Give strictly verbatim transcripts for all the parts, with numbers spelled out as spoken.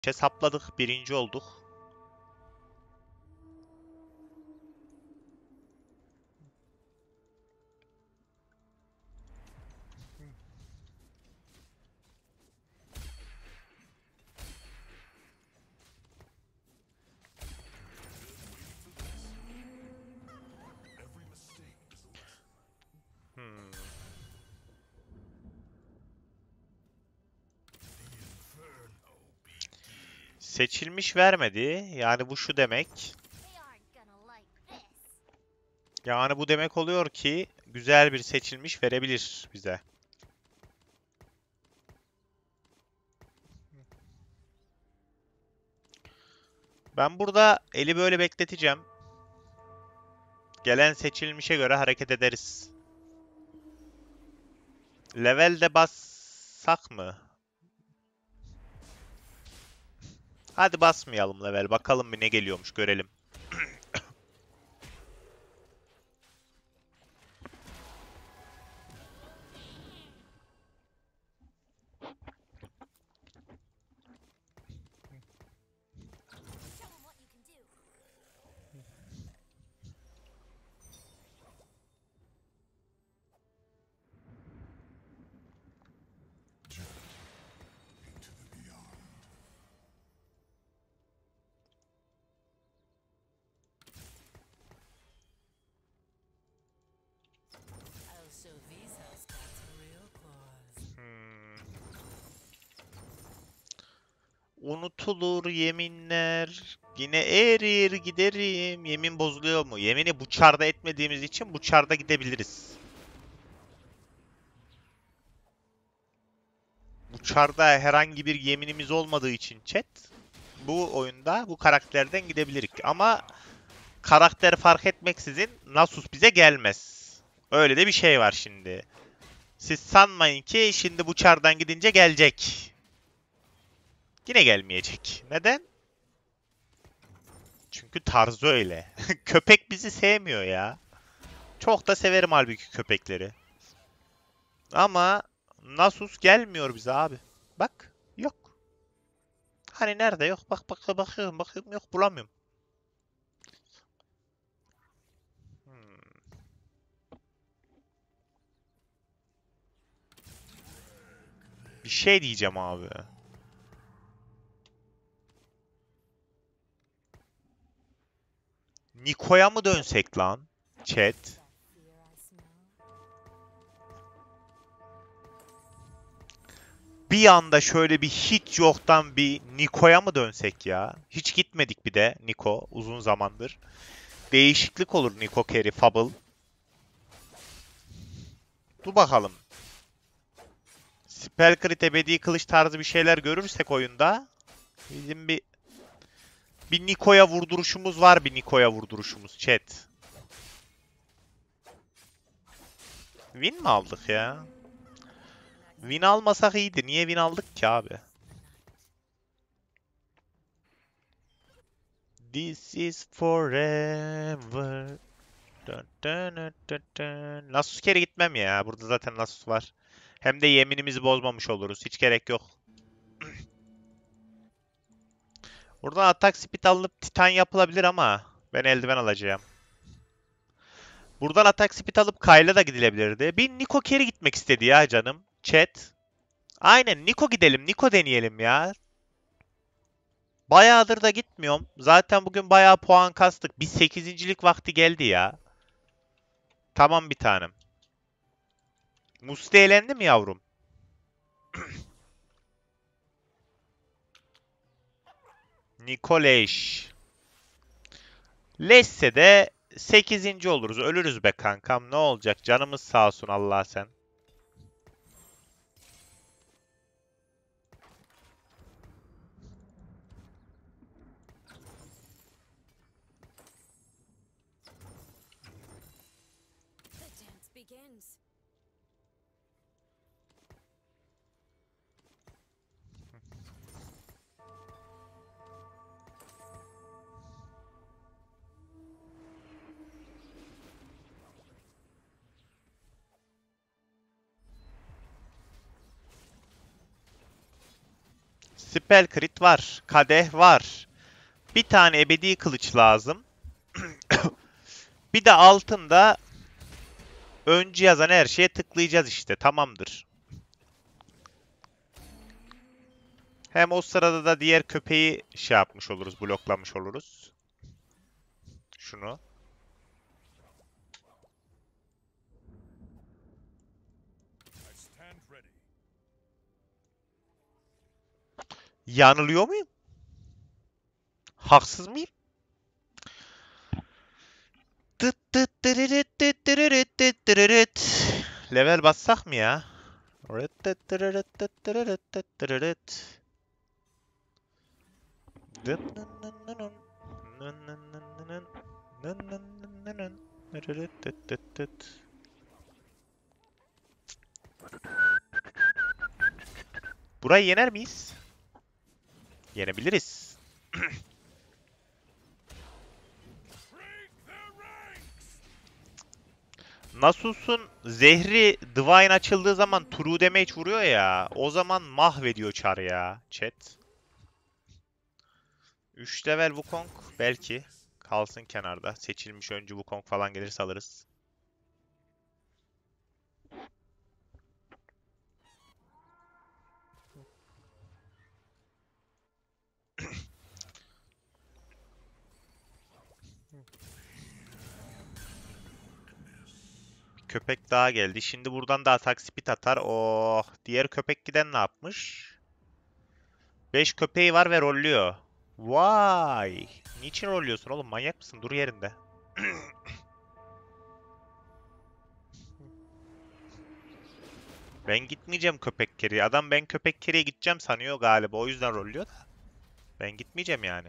Hesapladık. Birinci olduk. Hmm. Seçilmiş vermedi. Yani bu şu demek. Yani bu demek oluyor ki güzel bir seçilmiş verebilir bize. Ben burada eli böyle bekleteceğim. Gelen seçilmişe göre hareket ederiz. Levelde bassak mı? Hadi basmayalım level. Bakalım bir ne geliyormuş görelim. Hmm. Unutulur yeminler. Yine erir giderim. Yemin bozuluyor mu? Yemini bu çarda etmediğimiz için bu çarda gidebiliriz. Bu çarda herhangi bir yeminimiz olmadığı için chat. Bu oyunda bu karakterden gidebilirik. Ama karakter fark etmeksizin Nasus bize gelmez. Öyle de bir şey var şimdi. Siz sanmayın ki şimdi bu çardan gidince gelecek. Yine gelmeyecek. Neden? Çünkü tarzı öyle. Köpek bizi sevmiyor ya. Çok da severim halbuki köpekleri. Ama Nasus gelmiyor bize abi. Bak yok. Hani nerede yok? Bak bak bakıyorum bakıyorum yok bulamıyorum. Hmm. Bir şey diyeceğim abi. Niko'ya mı dönsek lan? Chat. Bir anda şöyle bir hiç yoktan bir Niko'ya mı dönsek ya? Hiç gitmedik bir de Niko uzun zamandır. Değişiklik olur Niko Carry Fable. Dur bakalım. Spell Crit ebedi kılıç tarzı bir şeyler görürsek oyunda bizim bir bir Niko'ya vurduruşumuz var bir Niko'ya vurduruşumuz chat. Win mi aldık ya? Win almasak iyiydi. Niye win aldık ki abi? This is forever. Dun dun dun dun dun. Nasus kere gitmem ya. Burada zaten Nasus var. Hem de yeminimizi bozmamış oluruz. Hiç gerek yok. Buradan atak speed alınıp titan yapılabilir ama ben eldiven alacağım. Buradan atak speed alıp Kayla da gidilebilirdi. Bir Niko kere gitmek istedi ya canım. Chat. Aynen Niko gidelim. Niko deneyelim ya. Bayağıdır da gitmiyorum. Zaten bugün bayağı puan kastık. Bir sekizincilik vakti geldi ya. Tamam bir tanem. Musti elendi mi yavrum? Nikoleş. Leşse de sekizinci oluruz. Ölürüz be kankam. Ne olacak? Canımız sağ olsun Allah sen. Spell crit var. Kadeh var. Bir tane ebedi kılıç lazım. Bir de altında öncü yazan her şeye tıklayacağız işte. Tamamdır. Hem o sırada da diğer köpeği şey yapmış oluruz, bloklamış oluruz. Şunu. Yanılıyor muyum? Haksız mıyım? Tıt tıt tırırıt tıt tırırıt tıt tırırıt. Level bassak mı ya? Rıt tıt tırırıt tıt tırırıt tıt tırırıt. Dın nın nın nın nın. Nın nın nın nın nın. Nın nın nın nın nın. Tırırıt tıt tıt tıt. Burayı yener miyiz? Yenebiliriz. Nasus'un zehri Divine açıldığı zaman true damage vuruyor ya. O zaman mahvediyor çar ya. Chat. üç level Wukong belki. Kalsın kenarda. Seçilmiş öncü Wukong falan gelirse alırız. Köpek daha geldi. Şimdi buradan da atak speed atar. Oh. Diğer köpek giden ne yapmış? beş köpeği var ve rolluyor. Vay. Niçin rolluyorsun oğlum? Manyak mısın? Dur yerinde. Ben gitmeyeceğim köpek keriye. Adam ben köpek keriye gideceğim sanıyor galiba. O yüzden rolluyor da. Ben gitmeyeceğim yani.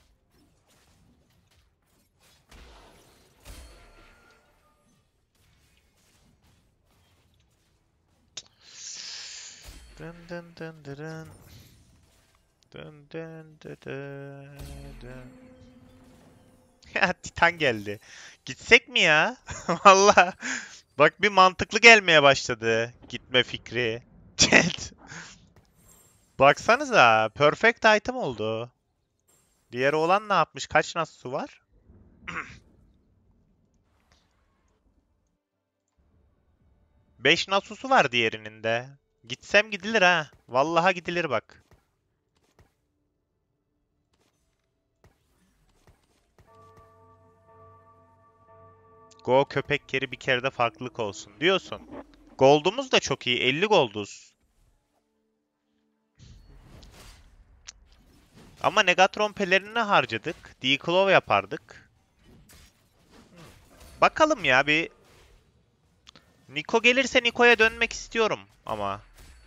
Dın dın dın dın. Dın dın dın dın dın. Ya Titan geldi. Gitsek mi ya? Valla. Bak bir mantıklı gelmeye başladı. Gitme fikri. Chat. Baksanıza. Perfect item oldu. Diğer olan ne yapmış? Kaç Nasu var? beş Nasu'su var diğerinin de. Gitsem gidilir ha. Vallaha gidilir bak. Go köpek keri bir kere de farklılık olsun diyorsun. Gold'umuz da çok iyi. elli golduz. Ama Negatron pelerini harcadık. Declaw yapardık. Bakalım ya bir. Niko gelirse Niko'ya dönmek istiyorum ama.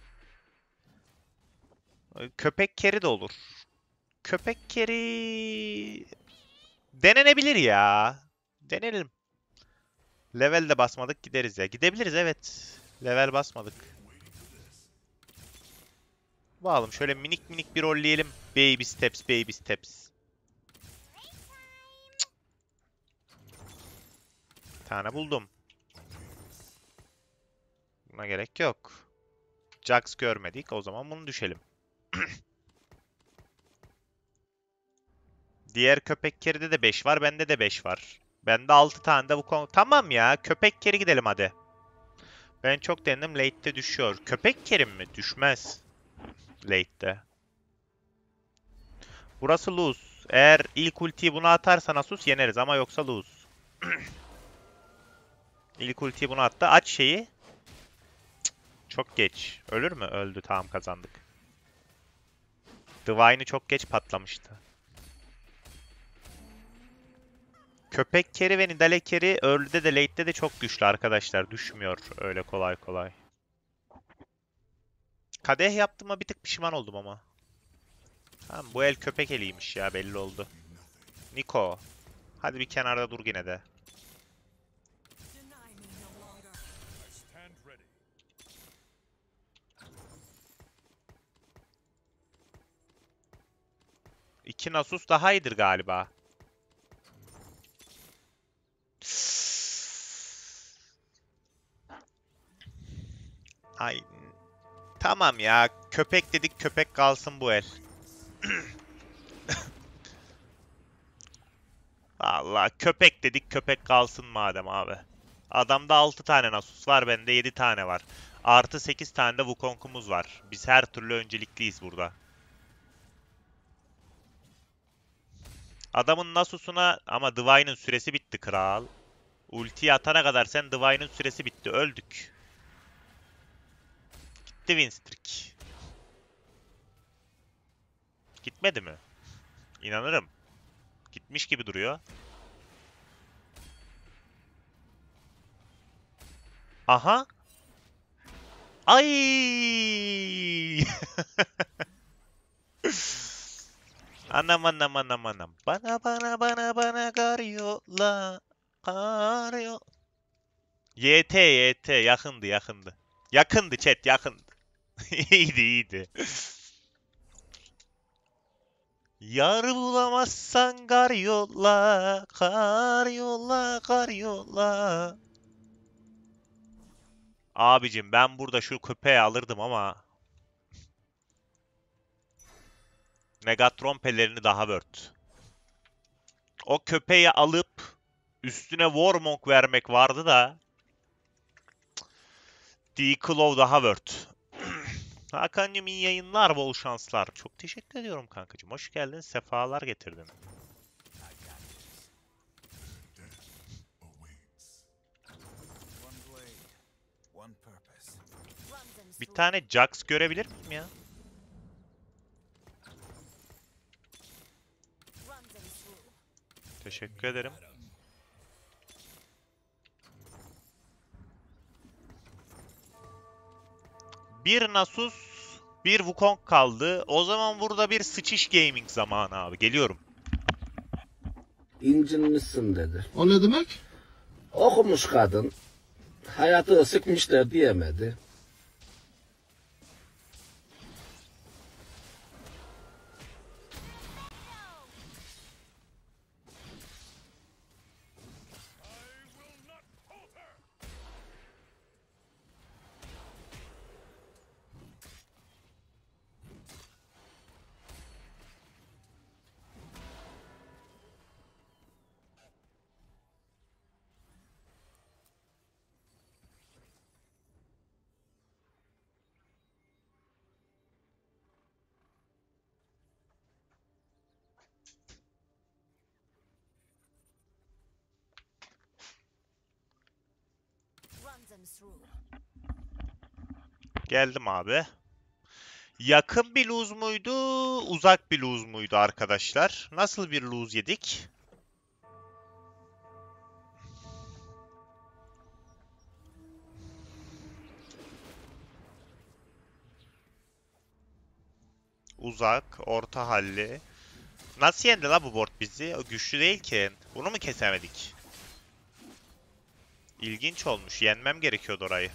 Köpek keri de olur. Köpek keri denenebilir ya. Denelim. Level de basmadık gideriz ya. Gidebiliriz evet. Level basmadık. Bakalım şöyle minik minik bir rolleyelim. Baby steps, baby steps. Bir tane buldum. Buna gerek yok. Jax görmedik. O zaman bunu düşelim. Diğer köpek keride de beş var. Bende de beş var. Bende altı tane de bu konu. Tamam ya. Köpek keri gidelim hadi. Ben çok denedim. Late'de düşüyor. Köpek kerim mi? Düşmez. Late'de. Burası lose. Eğer ilk ultiyi buna atarsan Asus yeneriz ama yoksa lose. İlk ultiyi buna attı. Aç şeyi. Cık, çok geç. Ölür mü? Öldü. Tamam kazandık. Divine'ı çok geç patlamıştı. Köpek keri ve Nidalee keri early'de de late'de de çok güçlü arkadaşlar. Düşmüyor öyle kolay kolay. Kadeh yaptığıma bir tık pişman oldum ama. Tamam bu el köpek eliymiş ya belli oldu. Niko. Hadi bir kenarda dur yine de. İki Nasus daha iyidir galiba. Ay. Tamam ya. Köpek dedik, köpek kalsın bu el. Vallahi köpek dedik, köpek kalsın madem abi. Adamda altı tane Nasus var, bende yedi tane var. Artı sekiz tane de Wukong'umuz var. Biz her türlü öncelikliyiz burada. Adamın Nasus'una ama Divine'ın süresi bitti kral. Ultiyi atana kadar sen Divine'ın süresi bitti. Öldük. Gitti Winstreak. Gitmedi mi? İnanırım. Gitmiş gibi duruyor. Aha. Ay! Anam anam anam anam. Bana bana bana bana kar yolla. Kar yo- Y T Y T yakındı yakındı. Yakındı chat yakındı. İyiydi iyiydi. Yar bulamazsan kar yolla. Kar yolla kar yolla. Abicim ben burada şu köpeği alırdım ama Megatron pelerini daha worth. O köpeği alıp üstüne Warmong vermek vardı da D-Claw daha worth. Hakan'cığım iyi yayınlar, bol şanslar. Çok teşekkür ediyorum kankacığım. Hoş geldin, sefalar getirdin. Bir tane Jax görebilir miyim ya? Teşekkür ederim. Bir Nasus, bir Wukong kaldı. O zaman burada bir sıçış gaming zamanı abi. Geliyorum. İncinmişsin dedi. O ne demek? Okumuş kadın. Hayatı sıkmışlar diyemedi. Geldim abi. Yakın bir lose muydu, uzak bir lose muydu arkadaşlar? Nasıl bir lose yedik? Uzak, orta halli. Nasıl yendi la bu board bizi? O güçlü değil ki. Bunu mu kesemedik? İlginç olmuş. Yenmem gerekiyordu orayı.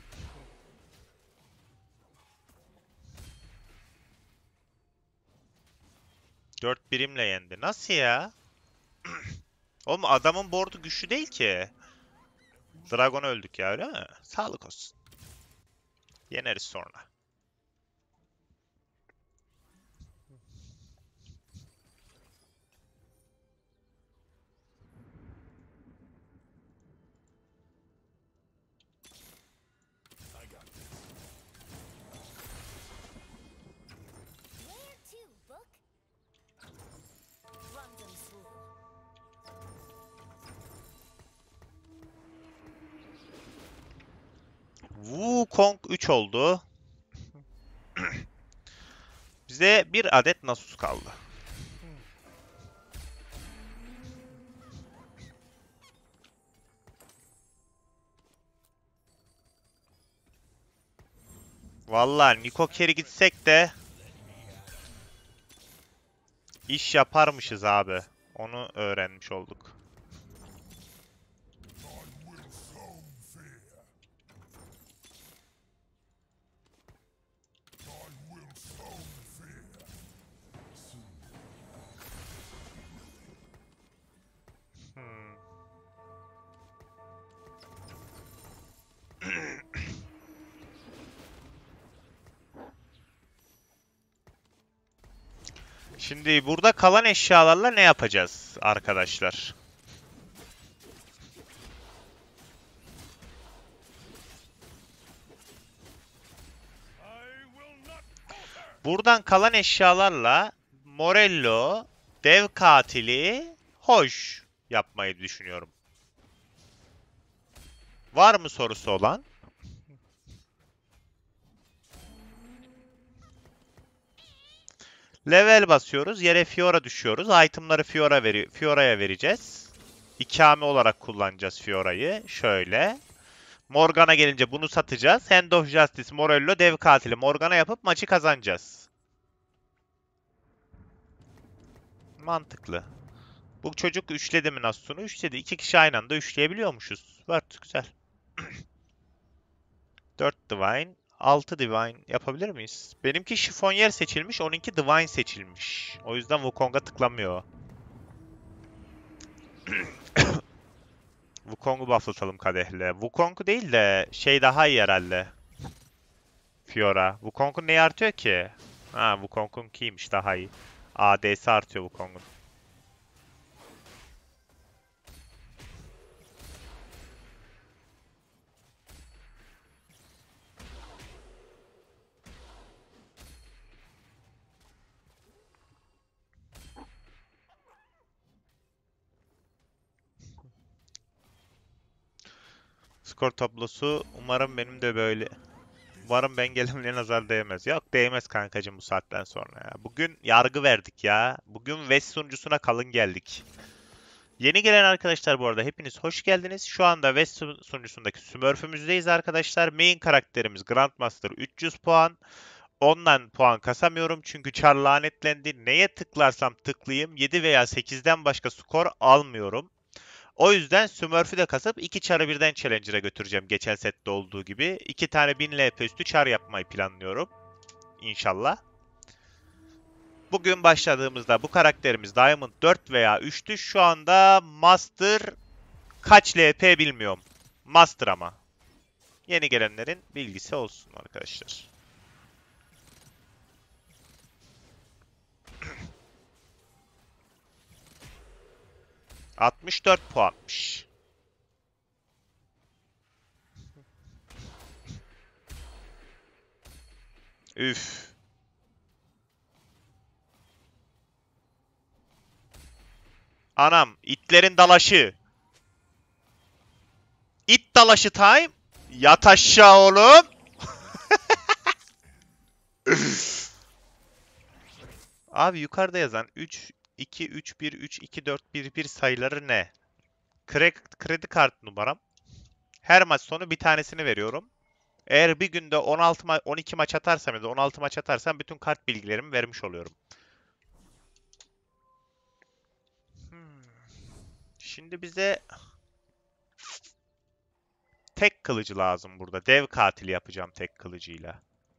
Dört birimle yendi. Nasıl ya? Oğlum adamın board'u güçlü değil ki. Dragon öldük ya, öyle mi? Sağlık olsun. Yeneriz sonra. Wukong üç oldu. Bize bir adet Nasus kaldı. Vallahi Niko Carry gitsek de iş yaparmışız abi. Onu öğrenmiş olduk. Hmm. Şimdi burada kalan eşyalarla ne yapacağız arkadaşlar? Buradan kalan eşyalarla Morello, dev katili, hoş yapmayı düşünüyorum. Var mı sorusu olan? Level basıyoruz. Yere Fiora düşüyoruz. Itemları Fiora veri Fiora'ya vereceğiz. İkame olarak kullanacağız Fiora'yı. Şöyle. Morgana gelince bunu satacağız. Hand of Justice, Morello, dev katili Morgana yapıp maçı kazanacağız. Mantıklı. Bu çocuk üçledi mi Nassun'u? Üçledi. İki kişi aynı anda üçleyebiliyormuşuz. Word güzel. dört Divine, altı Divine yapabilir miyiz? Benimki şifonyer seçilmiş, onunki Divine seçilmiş. O yüzden Wukong'a tıklamıyor. Wukong'u bufflatalım kadehle. Wukong'u değil de şey daha iyi herhalde. Fiora. Wukong'un neyi artıyor ki? Ha, Wukong'un kiymiş daha iyi. A D'si artıyor Wukong'un. Skor tablosu umarım benim de böyle. Umarım ben gelimle nazar değmez. Yok değmez kankacığım bu saatten sonra ya. Bugün yargı verdik ya. Bugün West sunucusuna kalın geldik. Yeni gelen arkadaşlar bu arada hepiniz hoş geldiniz. Şu anda West sun- sunucusundaki Smurf'ümüzdeyiz arkadaşlar. Main karakterimiz Grandmaster üç yüz puan. Ondan puan kasamıyorum çünkü Char lanetlendi. Neye tıklarsam tıklayayım yedi veya sekizden başka skor almıyorum. O yüzden Smurf'ü de kasıp iki Char'ı birden Challenger'a götüreceğim geçen sette olduğu gibi. iki tane bin L P üstü Char yapmayı planlıyorum. İnşallah. Bugün başladığımızda bu karakterimiz Diamond dört veya üçtü. Şu anda Master kaç L P bilmiyorum. Master ama. Yeni gelenlerin bilgisi olsun arkadaşlar. altmış dört puanmış. Üf. Anam, itlerin dalaşı. İt dalaşı time. Yat aşağı oğlum. Abi yukarıda yazan üç, iki, üç, bir, üç, iki, dört, bir, bir sayıları ne? Kredi, kredi kart numaram. Her maç sonu bir tanesini veriyorum. Eğer bir günde on altı ma on iki maç atarsam ya da on altı maç atarsam bütün kart bilgilerimi vermiş oluyorum. Hmm. Şimdi bize tek kılıcı lazım burada. Dev katili yapacağım tek kılıcıyla.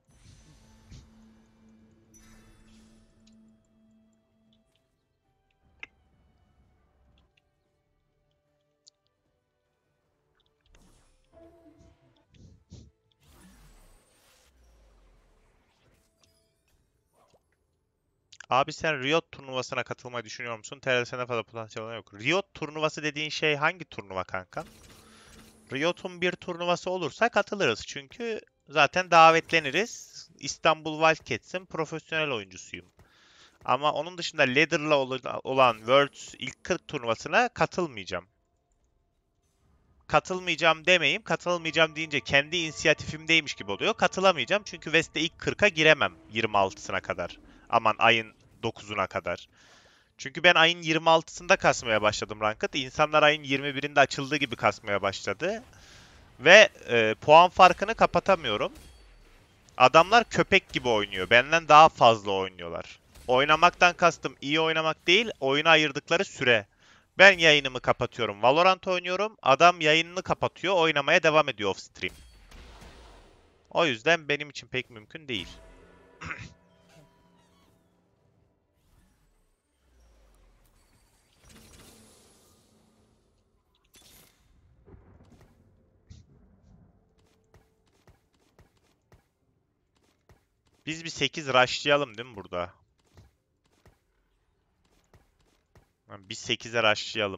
Abi sen Riot turnuvasına katılmayı düşünüyor musun? T R S'de fazla potansiyel yok. Riot turnuvası dediğin şey hangi turnuva kanka? Riot'un bir turnuvası olursa katılırız. Çünkü zaten davetleniriz. İstanbul Wildcats'in profesyonel oyuncusuyum. Ama onun dışında Ladder'la olan Worlds ilk kırk turnuvasına katılmayacağım. Katılmayacağım demeyeyim. Katılmayacağım deyince kendi inisiyatifimdeymiş gibi oluyor. Katılamayacağım çünkü West'te ilk kırka giremem yirmi altısına kadar. Aman ayın dokuzuna kadar. Çünkü ben ayın yirmi altısında kasmaya başladım Ranked. İnsanlar ayın yirmi birinde açıldığı gibi kasmaya başladı. Ve e, puan farkını kapatamıyorum. Adamlar köpek gibi oynuyor. Benden daha fazla oynuyorlar. Oynamaktan kastım iyi oynamak değil, oyuna ayırdıkları süre. Ben yayınımı kapatıyorum, Valorant oynuyorum. Adam yayınını kapatıyor, oynamaya devam ediyor off stream. O yüzden benim için pek mümkün değil. Biz bir sekiz rushlayalım değil mi burada? Bir sekize rushlayalım.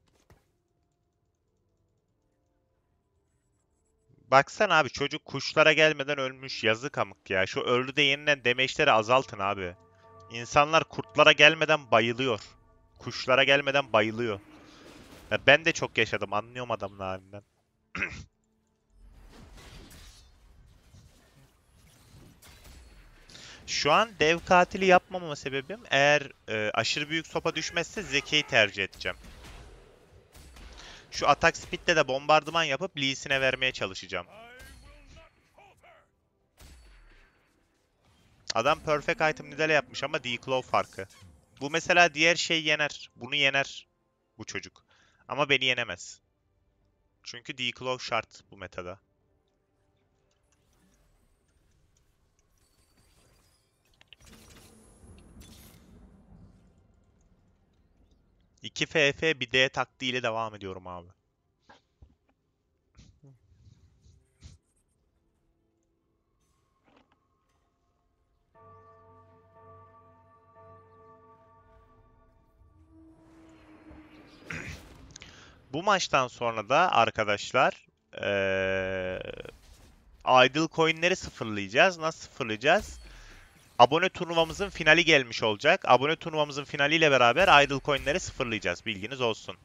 Baksana abi, çocuk kuşlara gelmeden ölmüş. Yazık amık ya. Şu early'de yenilen damage'leri azaltın abi. İnsanlar kurtlara gelmeden bayılıyor. Kuşlara gelmeden bayılıyor. Ya ben de çok yaşadım. Anlıyorum adamın halinden. Şu an dev katili yapmamama sebebim, eğer e, aşırı büyük sopa düşmezse Zeki'yi tercih edeceğim. Şu atak speed'de de bombardıman yapıp Lee Sin'e vermeye çalışacağım. Adam perfect item nidale yapmış ama declaw farkı. Bu mesela diğer şey yener. Bunu yener bu çocuk. Ama beni yenemez. Çünkü declaw şart bu metada. iki F F bir D taktiğiyle devam ediyorum abi. Bu maçtan sonra da arkadaşlar eee idle coin'leri sıfırlayacağız. Nasıl sıfırlayacağız? Abone turnuvamızın finali gelmiş olacak. Abone turnuvamızın finaliyle beraber idle coin'leri sıfırlayacağız. Bilginiz olsun.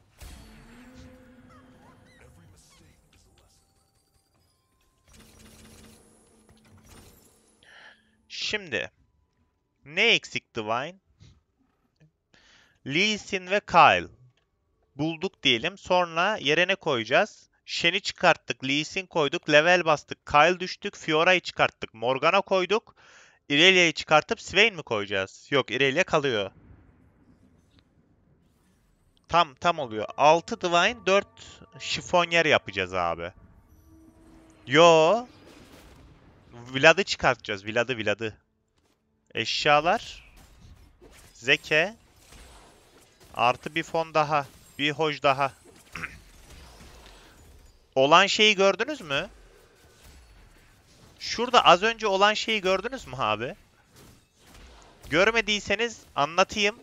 Şimdi ne eksik Divine? Lee Sin ve Kyle. Bulduk diyelim. Sonra yere ne koyacağız? Shen'i çıkarttık. Lee Sin koyduk. Level bastık. Kyle düştük. Fiora'yı çıkarttık. Morgana koyduk. Irelia'yı çıkartıp Swain mi koyacağız? Yok, Irelia kalıyor. Tam tam oluyor. altı Divine, dört Chiffonier yapacağız abi. Yo. Vlad'ı çıkartacağız. Vlad'ı Vlad'ı. Eşyalar. Zeke. Artı bir fon daha. Bir hoj daha. Olan şeyi gördünüz mü? Şurada az önce olan şeyi gördünüz mü abi? Görmediyseniz anlatayım.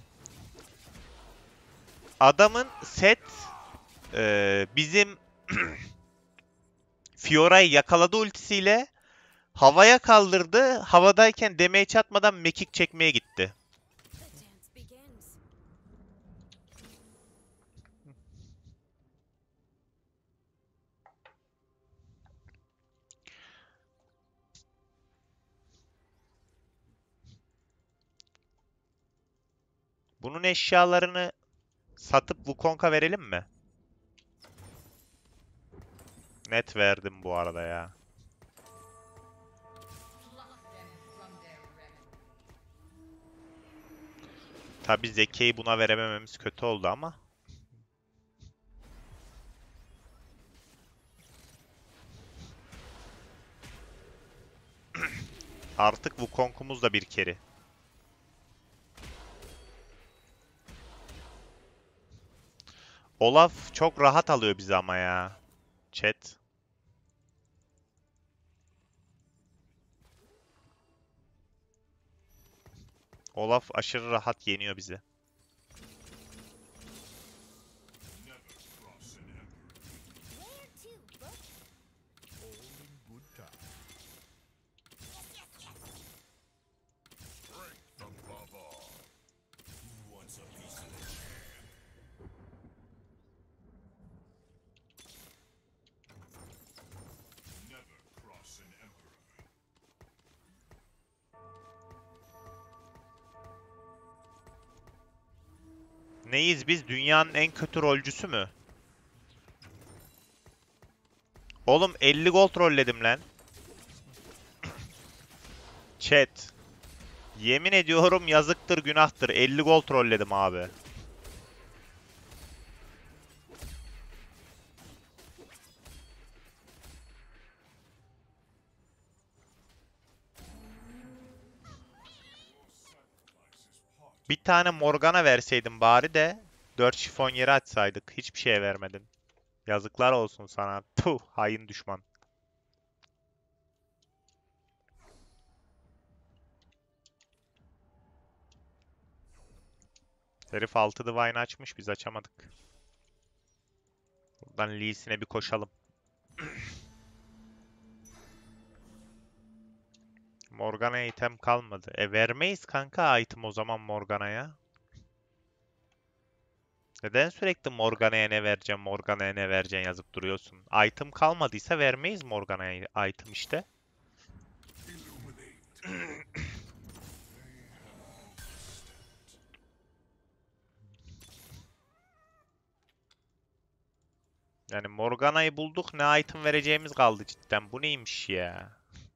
Adamın set e, bizim Fiora'yı yakaladı ultisiyle, havaya kaldırdı. Havadayken damage atmadan mekik çekmeye gitti. Bunun eşyalarını satıp Wukong'a verelim mi? Net verdim bu arada ya. Tabi Zeki'yi buna veremememiz kötü oldu ama. Artık Wukong'umuz da bir keri. Olaf çok rahat alıyor bizi ama ya. Chat. Olaf aşırı rahat yeniyor bizi. Neyiz biz? Dünyanın en kötü rolcüsü mü? Oğlum elli gold rolledim lan. Chat. Yemin ediyorum yazıktır günahtır. elli gold rolledim abi. Bir tane Morgana verseydim bari de dört şifon yeri açsaydık. Hiçbir şeye vermedin. Yazıklar olsun sana. Tuh, hain düşman. Herif altı Divine açmış, biz açamadık. Buradan Lee'sine bir koşalım. Morgana'ya item kalmadı. E vermeyiz kanka item o zaman Morgana'ya. Neden sürekli Morgana'ya ne vereceğim, Morgana'ya ne vereceğim yazıp duruyorsun? Item kalmadıysa vermeyiz Morgana'ya item işte. Yani Morgana'yı bulduk, ne item vereceğimiz kaldı cidden. Bu neymiş ya?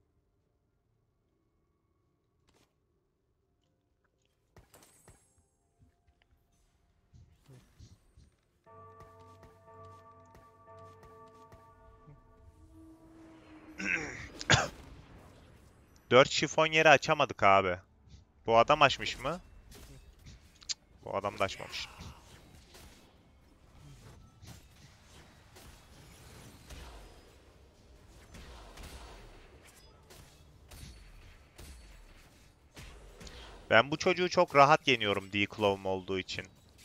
Dört şifon yeri açamadık abi. Bu adam açmış mı? Bu adam da açmamış. Ben bu çocuğu çok rahat yeniyorum D-Clove'um olduğu için.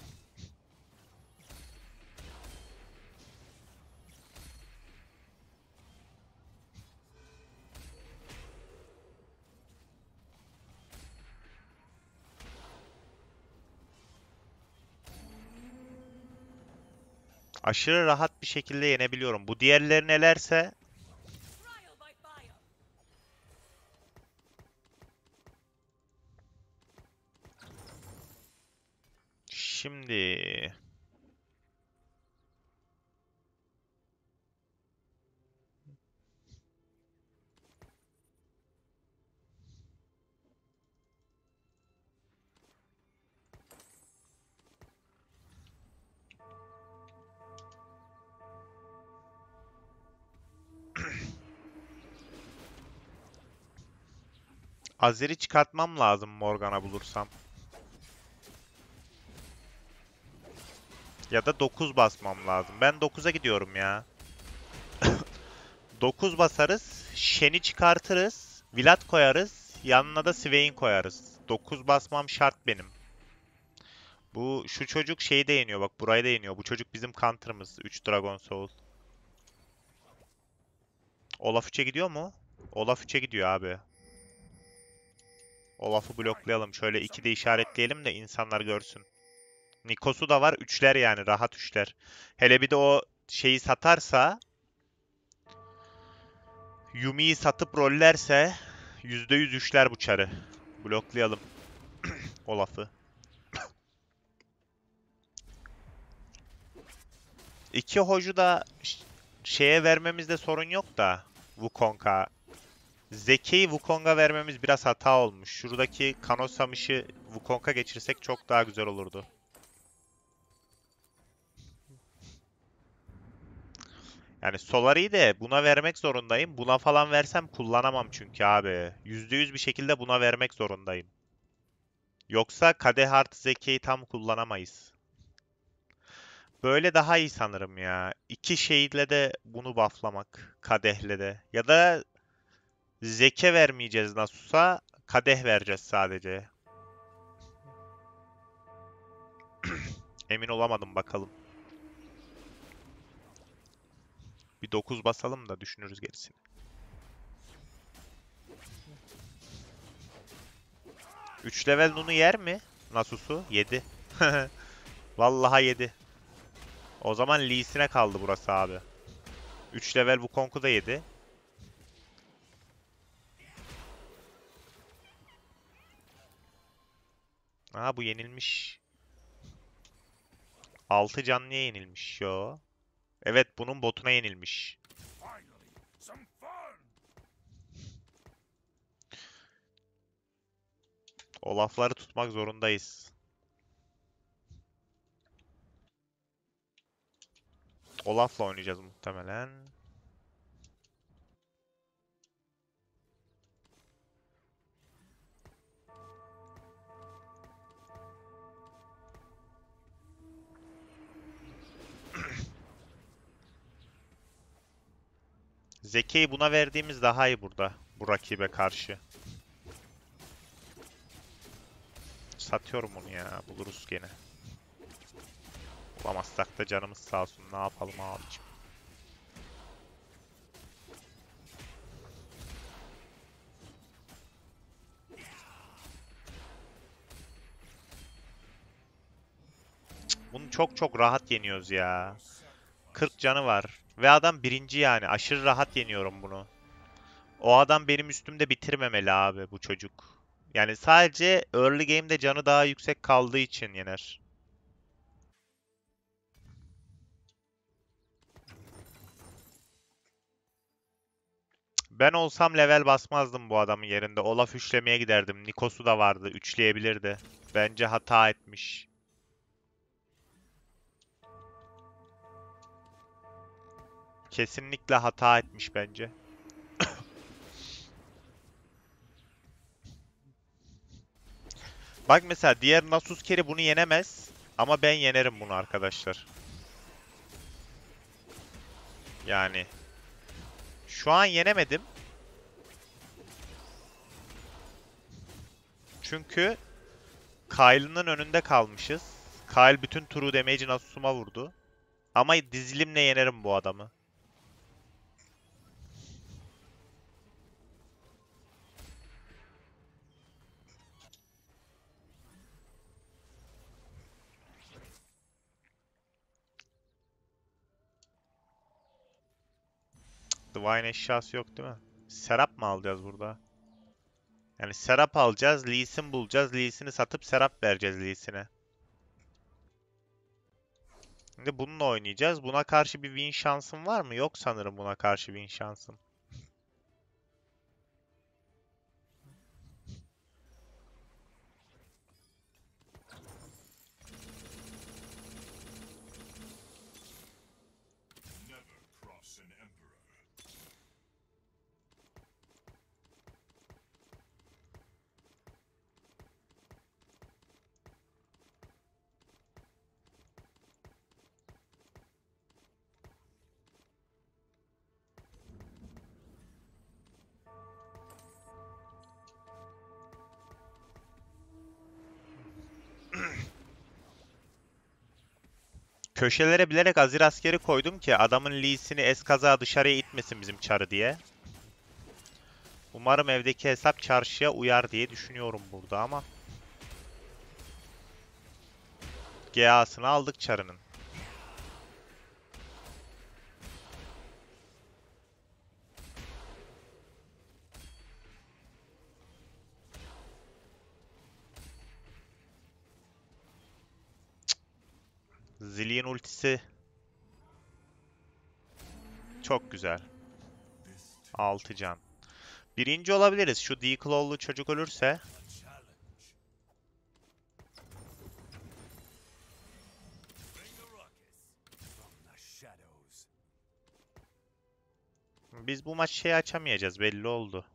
Aşırı rahat bir şekilde yenebiliyorum. Bu diğerleri nelerse şimdi Azir'i çıkartmam lazım Morgana bulursam. Ya da dokuz basmam lazım. Ben dokuza gidiyorum ya. dokuz basarız. Shen'i çıkartırız. Vlad koyarız. Yanına da Swain koyarız. dokuz basmam şart benim. Bu şu çocuk şeyi de yeniyor bak, burayı da yeniyor. Bu çocuk bizim counter'ımız. üç Dragon Soul. Olaf üçe gidiyor mu? Olaf üçe gidiyor abi. Olaf'ı bloklayalım. Şöyle iki de işaretleyelim de insanlar görsün. Nikos'u da var. Üçler yani. Rahat üçler. Hele bir de o şeyi satarsa, Yumi'yi satıp rollerse yüzde yüz üçler bu çarı. Bloklayalım Olaf'ı. İki hocu da şeye vermemizde sorun yok da, Wukong'a. Zeki'yi Wukong'a vermemiz biraz hata olmuş. Şuradaki Kanosamış'ı Wukong'a geçirsek çok daha güzel olurdu. Yani Solari'yi de buna vermek zorundayım. Buna falan versem kullanamam çünkü abi. yüzde yüz bir şekilde buna vermek zorundayım. Yoksa Kadeh artı Zeki'yi tam kullanamayız. Böyle daha iyi sanırım ya. İki şeyle de bunu bufflamak. Kadeh'le de. Ya da Zeke vermeyeceğiz Nasus'a. Kadeh vereceğiz sadece. Emin olamadım, bakalım. Bir dokuz basalım da düşünürüz gerisini. üç level Nunu yer mi? Nasus'u? Yedi. Vallahi yedi. O zaman Lee'sine kaldı burası abi. üç level Wukong'u da yedi. Aha, bu yenilmiş. altı canlıya yenilmiş. Yo. Evet, bunun botuna yenilmiş. O lafları tutmak zorundayız. Olaf'la oynayacağız muhtemelen. Zeki'yi buna verdiğimiz daha iyi burada. Bu rakibe karşı. Satıyorum onu ya. Buluruz gene. Yapamazsak da canımız sağ olsun. Ne yapalım abicim. Bunu çok çok rahat yeniyoruz ya. kırk canı var. Ve adam birinci yani. Aşırı rahat yeniyorum bunu. O adam benim üstümde bitirmemeli abi bu çocuk. Yani sadece early game'de canı daha yüksek kaldığı için yener. Ben olsam level basmazdım bu adamın yerinde. Olaf üçlemeye giderdim. Nikos'u da vardı. Üçleyebilirdi. Bence hata etmiş. Kesinlikle hata etmiş bence. Bak mesela diğer Nasus carry bunu yenemez. Ama ben yenerim bunu arkadaşlar. Yani. Şu an yenemedim. Çünkü Kyle'ın önünde kalmışız. Kyle bütün turu damage'i Nasus'uma vurdu. Ama dizilimle yenerim bu adamı. Divine eşyası yok değil mi? Serap mı alacağız burada? Yani Serap alacağız, Lee Sin bulacağız. Lee Sin'i satıp Serap vereceğiz Lee Sin'e. Şimdi bununla oynayacağız. Buna karşı bir win şansım var mı? Yok sanırım buna karşı win şansım. Köşelere bilerek Azir askeri koydum ki adamın Lee'sini eskaza dışarıya itmesin bizim çarı diye. Umarım evdeki hesap çarşıya uyar diye düşünüyorum burada ama. G A'sını aldık çarının. Zillion'un ultisi. Çok güzel. altı can. Birinci olabiliriz. Şu D-Claw'lu çocuk ölürse. Biz bu maç şey açamayacağız belli oldu.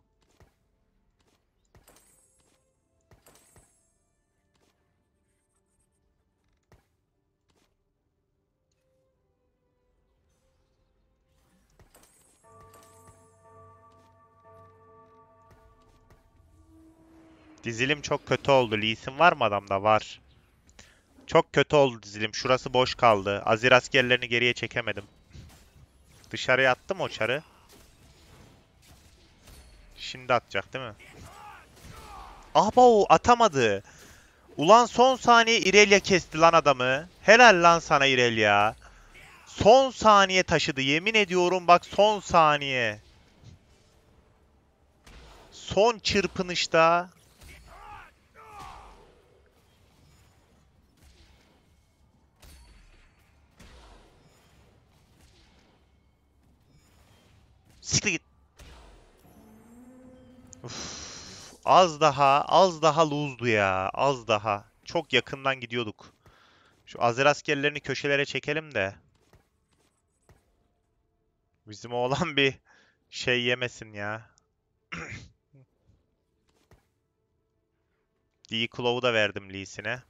Dizilim çok kötü oldu. Lee Sin var mı adamda? Var. Çok kötü oldu dizilim. Şurası boş kaldı. Azir askerlerini geriye çekemedim. Dışarıya attım o çarı. Şimdi atacak değil mi? Abo atamadı. Ulan son saniye Irelia kesti lan adamı. Helal lan sana Irelia. Son saniye taşıdı. Yemin ediyorum bak son saniye. Son çırpınışta. Siktir git. Uf. Az daha, az daha lose'du ya. Az daha. Çok yakından gidiyorduk. Şu Azer askerlerini köşelere çekelim de. Bizim oğlan bir şey yemesin ya. D-Claw'u da verdim Lee'sine.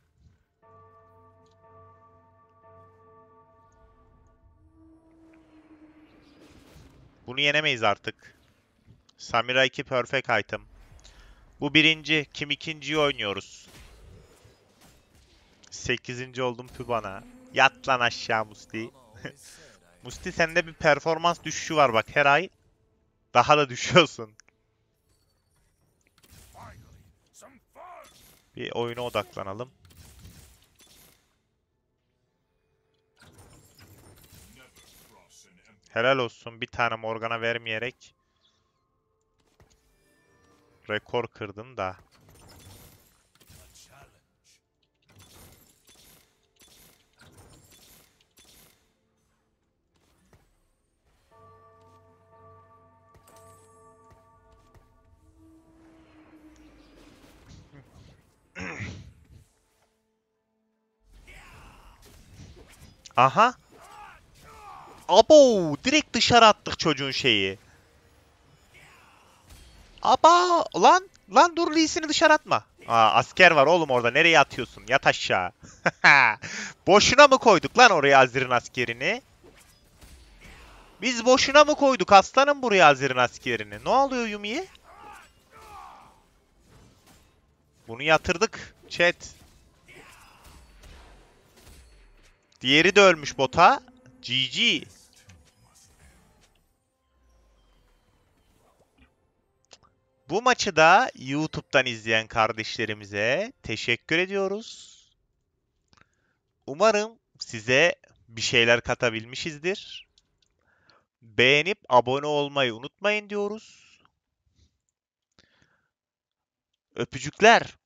Bunu yenemeyiz artık. Samira iki perfect item. Bu birinci. Kim ikinciyi oynuyoruz. sekizinci oldum pü bana. Yat lan aşağı Musti. Musti sende bir performans düşüşü var bak her ay. Daha da düşüyorsun. Bir oyuna odaklanalım. Helal olsun bir tane Morgana vermeyerek rekor kırdın da. Aha. Abo, direkt dışarı attık çocuğun şeyi. Aba lan lan dur Lee'sini dışarı atma. Aa, asker var oğlum orada nereye atıyorsun? Yat aşağı. Boşuna mı koyduk lan oraya Azir'in askerini? Biz boşuna mı koyduk aslanım buraya Azir'in askerini? Ne oluyor Yumi'ye? Bunu yatırdık chat. Diğeri de ölmüş bota. G G. Bu maçı da YouTube'dan izleyen kardeşlerimize teşekkür ediyoruz. Umarım size bir şeyler katabilmişizdir. Beğenip abone olmayı unutmayın diyoruz. Öpücükler.